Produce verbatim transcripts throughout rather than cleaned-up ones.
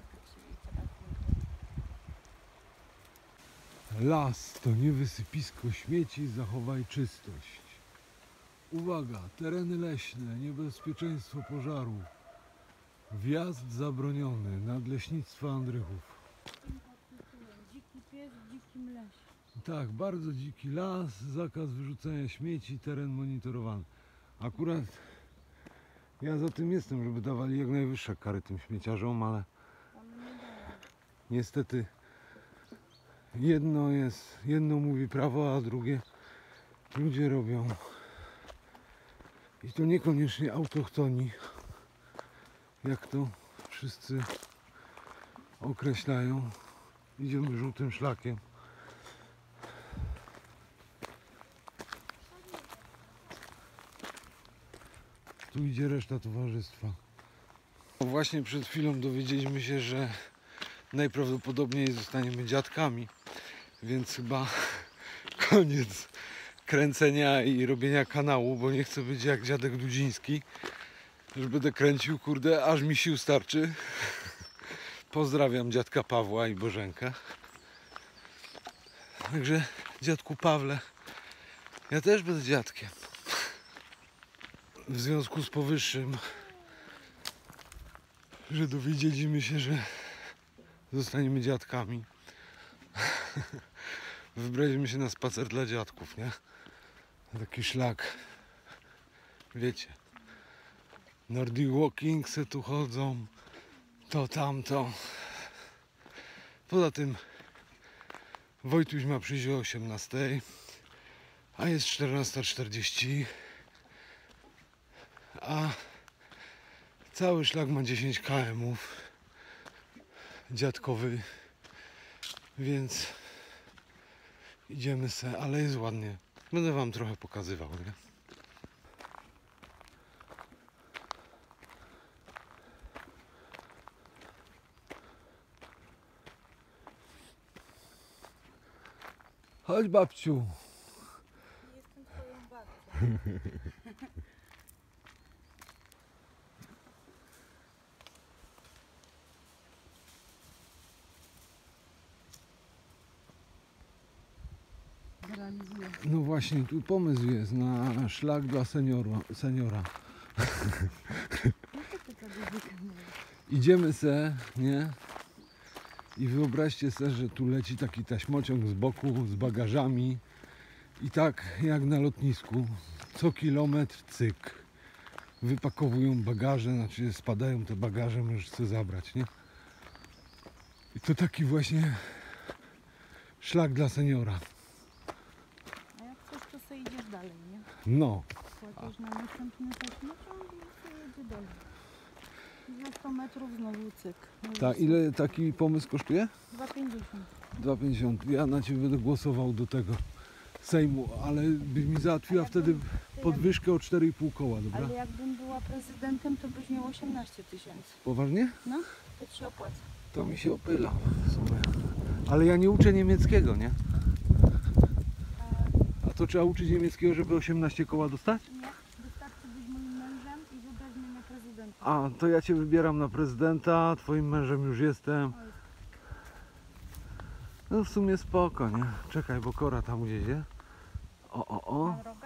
Las to nie wysypisko śmieci, zachowaj czystość. Uwaga, tereny leśne, niebezpieczeństwo pożaru. Wjazd zabroniony, nadleśnictwo Andrychów. Dziki pies w dzikim lesie. Tak, bardzo dziki las, zakaz wyrzucania śmieci, teren monitorowany. Akurat ja za tym jestem, żeby dawali jak najwyższe kary tym śmieciarzom, ale niestety jedno jest, jedno mówi prawo, a drugie ludzie robią. I to niekoniecznie autochtoni, jak to wszyscy określają. Idziemy żółtym szlakiem. Tu idzie reszta towarzystwa. Właśnie przed chwilą dowiedzieliśmy się, że najprawdopodobniej zostaniemy dziadkami, więc chyba koniec kręcenia i robienia kanału, bo nie chcę być jak dziadek Dudziński, że będę kręcił, kurde, aż mi sił starczy. Pozdrawiam dziadka Pawła i Bożenkę. Także dziadku Pawle, ja też będę dziadkiem. W związku z powyższym, że dowiedzieliśmy się, że zostaniemy dziadkami, wybraliśmy się na spacer dla dziadków, nie? Taki szlak, wiecie, Nordic Walking se tu chodzą, to tamto. Poza tym Wojtuś ma przyjść o osiemnastej, a jest czternasta czterdzieści, a cały szlak ma dziesięć kilometrów dziadkowy, więc idziemy se, ale jest ładnie. Będę wam trochę pokazywał, nie? Chodź, babciu. Jestem twoją babcią. Realizuję. No właśnie, tu pomysł jest na szlak dla seniora. seniora. Idziemy se, nie? I wyobraźcie sobie, że tu leci taki taśmociąg z boku, z bagażami. I tak jak na lotnisku, co kilometr cyk. Wypakowują bagaże, znaczy spadają te bagaże, możesz sobie zabrać, nie? I to taki właśnie szlak dla seniora. A jak coś, to sobie idziesz dalej, nie? No. Płacisz na następny taśmociąg i sobie jedzie dalej. I za sto metrów znowu cyk. Ta, ile taki pomysł kosztuje? dwa pięćdziesiąt. dwa pięćdziesiąt. Ja na Ciebie będę głosował do tego Sejmu, ale by mi załatwiła wtedy podwyżkę o cztery i pół koła, dobra? Ale jakbym była prezydentem, to byś miał osiemnaście tysięcy. Poważnie? No, to ci się opłaca. To mi się opyla w sumie. Ale ja nie uczę niemieckiego, nie? A to trzeba uczyć niemieckiego, żeby osiemnaście koła dostać? Nie, wystarczy być moim mężem i wybrać mnie na prezydenta. A, to ja Cię wybieram na prezydenta, Twoim mężem już jestem. No w sumie spoko, nie? Czekaj, bo Kora tam gdzieś jest. O, o, o. Na drogę?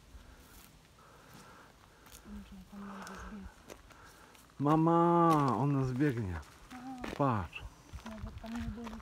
Muszę tam nawet zbiec. Mama, ona zbiegnie. Patrz. Nawet tam nie dorzuciłam.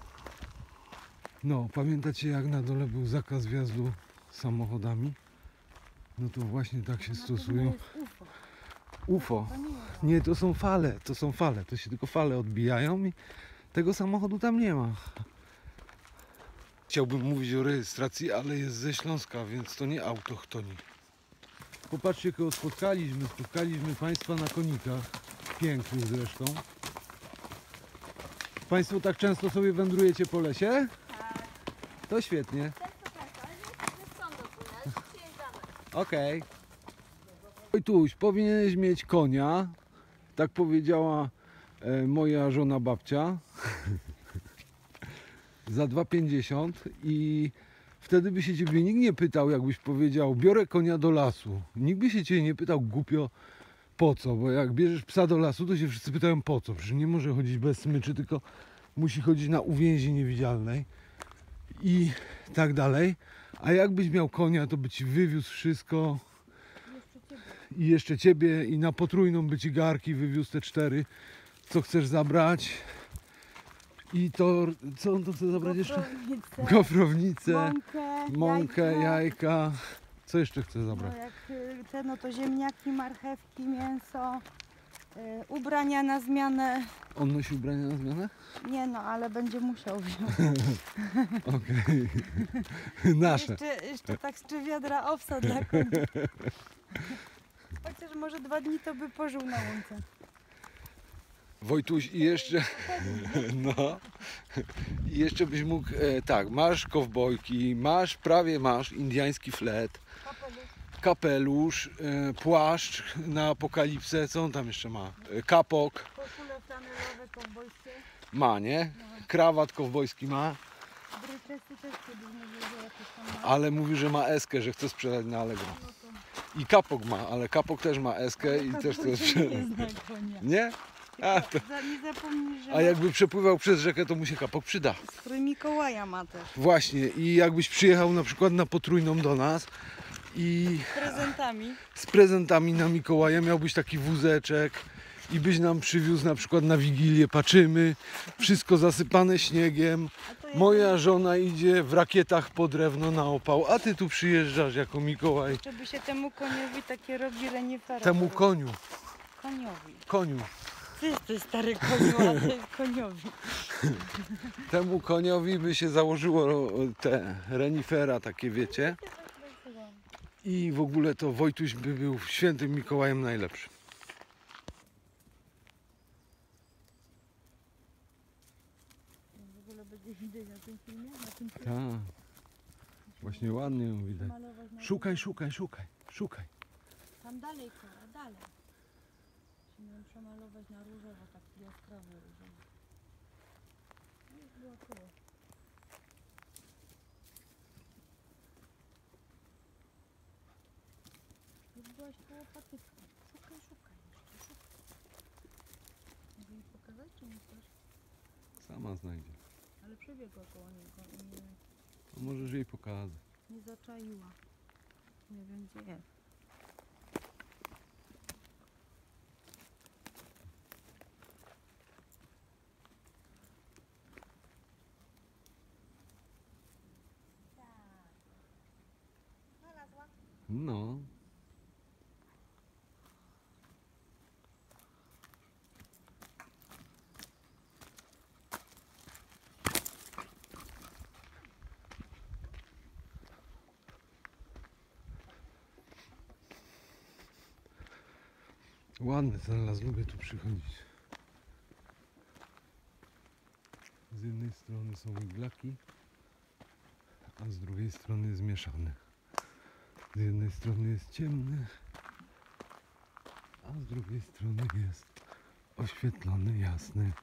No, pamiętacie jak na dole był zakaz wjazdu samochodami? No to właśnie tak się Na pewno stosują. jest U F O. U F O. To nie jest. Nie, to są fale, to są fale. To się tylko fale odbijają i tego samochodu tam nie ma. Chciałbym mówić o rejestracji, ale jest ze Śląska, więc to nie autochtoni. Popatrzcie, kogo spotkaliśmy. Spotkaliśmy Państwa na konikach. Pięknych zresztą. Państwo tak często sobie wędrujecie po lesie? Tak. To świetnie. Często tak, ale nie, nie stąd odpłynąć, przyjeżdżamy. Okej. Wojtuś, powinieneś mieć konia. Tak powiedziała e, moja żona babcia. Za dwa pięćdziesiąt i wtedy by się ciebie nikt nie pytał, jakbyś powiedział, biorę konia do lasu. Nikt by się ciebie nie pytał, głupio, po co, bo jak bierzesz psa do lasu, to się wszyscy pytają po co. Przecież nie może chodzić bez smyczy, tylko musi chodzić na uwięzi niewidzialnej i tak dalej. A jakbyś miał konia, to by ci wywiózł wszystko i jeszcze ciebie i na potrójną by ci garki wywiózł te cztery, co chcesz zabrać. I to, co on to chce zabrać jeszcze? Gofrownicę, Gofrownicę, mąkę, mąkę, jajka. jajka. Co jeszcze chce No zabrać? jak y, te, no to ziemniaki, marchewki, mięso, y, ubrania na zmianę. On nosi ubrania na zmianę? Nie no, ale będzie musiał wziąć. Okej. Nasze. Jeszcze, jeszcze tak z trzy wiadra owsa dla konia. Chociaż może dwa dni to by pożył na łące. Wojtuś i jeszcze, no, i jeszcze byś mógł, e, tak, masz kowbojki, masz, prawie masz indiański flet, kapelusz, e, płaszcz na apokalipsę, co on tam jeszcze ma? E, kapok Koszule flanelowe, kowbojskie. ma, nie? Krawat kowbojski ma, Bryczesy też kiedyś mówił, że jakieś tam ma. ale mówi, że ma eskę, że chce sprzedać na Allegro. I kapok ma, ale kapok też ma eskę i też chce Nie sprzedać. zna konia. Nie? A, to, Za, nie zapomnij, że a jakby przepływał przez rzekę, to mu się kapok przyda. strój Mikołaja ma też. Właśnie, i jakbyś przyjechał na przykład na potrójną do nas i Z prezentami. z prezentami na Mikołaja miałbyś taki wózeczek i byś nam przywiózł na przykład na Wigilię paczymy, wszystko zasypane śniegiem, A to jest, moja żona idzie w rakietach po drewno na opał, a ty tu przyjeżdżasz jako Mikołaj żeby się temu koniowi takie rogi renifera. temu koniu, Koniowi. koniu, Ty jesteś stary koniu, a to jest koniowi. temu koniowi by się założyło te renifera takie, wiecie, i w ogóle to Wojtuś by był świętym Mikołajem najlepszym. W ogóle będzie widać na tym filmie? Na tym filmie? Tak, właśnie ładnie ją widać. Malować na Szukaj, szukaj, szukaj, szukaj. Tam dalej, Kora, dalej. Musimy przemalować na różowo, tak jaskrawo różowo. No już było koło. Już byłaś koło patyczka. Szukaj, szukaj jeszcze, szukaj. Mogę jej pokazać, czy nie chcesz? Sama znajdzie. Ale przebiegła koło niego i nie, To możesz jej pokazać. nie zaczaiła. Nie wiem, gdzie jest. Znalazła. No. Ładny ten las, lubię tu przychodzić. Z jednej strony są iglaki, a z drugiej strony jest mieszany. Z jednej strony jest ciemny, a z drugiej strony jest oświetlony, jasny.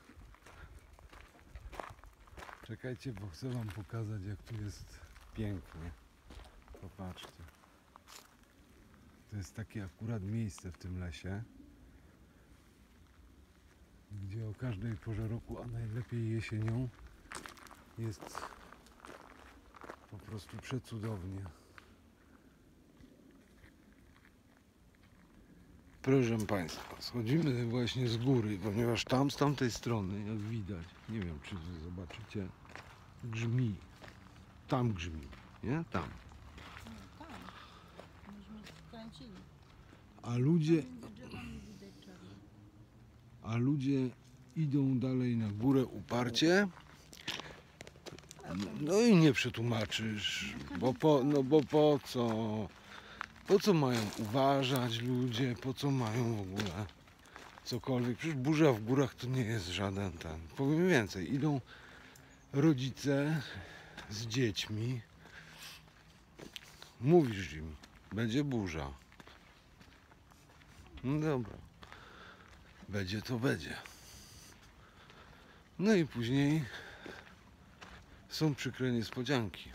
Czekajcie, bo chcę wam pokazać, jak tu jest pięknie. Popatrzcie. To jest takie akurat miejsce w tym lesie, gdzie o każdej porze roku, a najlepiej jesienią, jest po prostu przecudownie. Proszę Państwa, schodzimy właśnie z góry, ponieważ tam z tamtej strony, jak widać, nie wiem czy wy zobaczycie, grzmi. Tam grzmi, nie? Tam. No tam. Myśmy skręcili. A ludzie, Między drzewami widać czarno. a ludzie idą dalej na górę uparcie. No i nie przetłumaczysz, bo po, no bo po co? Po co mają uważać ludzie? Po co mają w ogóle cokolwiek? Przecież burza w górach to nie jest żaden ten. Powiem więcej, idą rodzice z dziećmi. Mówisz im, będzie burza. No dobra. Będzie to będzie. No i później są przykre niespodzianki.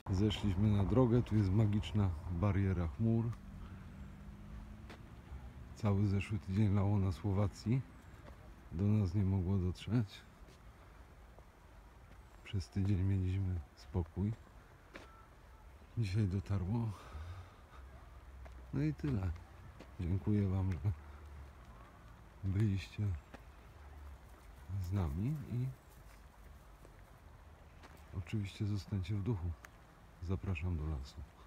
Zeszliśmy na drogę, tu jest magiczna bariera chmur. Cały zeszły tydzień lało na Słowacji. Do nas nie mogło dotrzeć. Przez tydzień mieliśmy spokój. Dzisiaj dotarło. No i tyle. Dziękuję Wam, że byliście z nami i oczywiście zostańcie w duchu. Zapraszam do lasu.